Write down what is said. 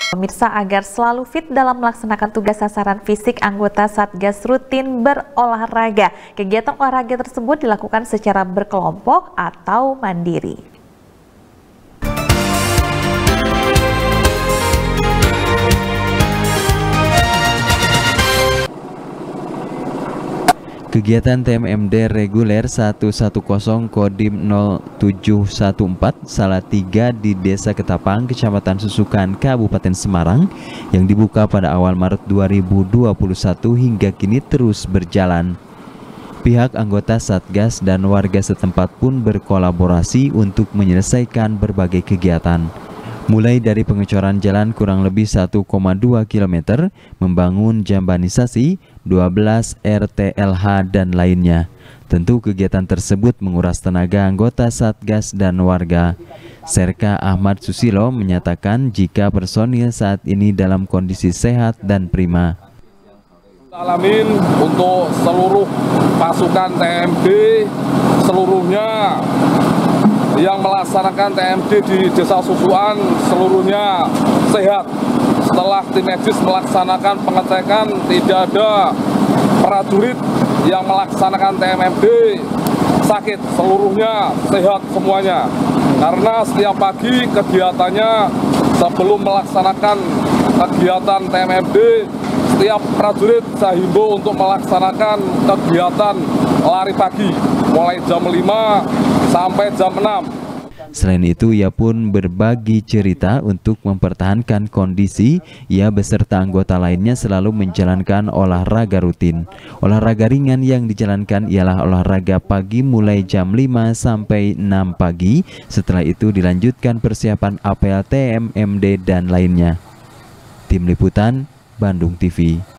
Pemirsa, agar selalu fit dalam melaksanakan tugas sasaran fisik, anggota Satgas rutin berolahraga. Kegiatan olahraga tersebut dilakukan secara berkelompok atau mandiri. Kegiatan TMMD reguler 110 Kodim 0714 Salatiga di Desa Ketapang, Kecamatan Susukan, Kabupaten Semarang yang dibuka pada awal Maret 2021 hingga kini terus berjalan. Pihak anggota Satgas dan warga setempat pun berkolaborasi untuk menyelesaikan berbagai kegiatan. Mulai dari pengecoran jalan kurang lebih 1,2 km, membangun jambanisasi, 12 RTLH dan lainnya. Tentu kegiatan tersebut menguras tenaga anggota Satgas dan warga. Serka Ahmad Susilo menyatakan jika personil saat ini dalam kondisi sehat dan prima. Alamin untuk seluruh pasukan TMD seluruhnya yang melaksanakan TMD di Desa Susukan seluruhnya sehat. Setelah tim medis melaksanakan pengecekan, tidak ada prajurit yang melaksanakan TMMD sakit, seluruhnya sehat semuanya. Karena setiap pagi kegiatannya sebelum melaksanakan kegiatan TMMD, setiap prajurit saya himbau untuk melaksanakan kegiatan lari pagi mulai jam 5 sampai jam 6. Selain itu, ia pun berbagi cerita untuk mempertahankan kondisi. Ia beserta anggota lainnya selalu menjalankan olahraga rutin. Olahraga ringan yang dijalankan ialah olahraga pagi mulai jam 5 sampai 6 pagi. Setelah itu dilanjutkan persiapan apel TMMD dan lainnya. Tim Liputan, Bandung TV.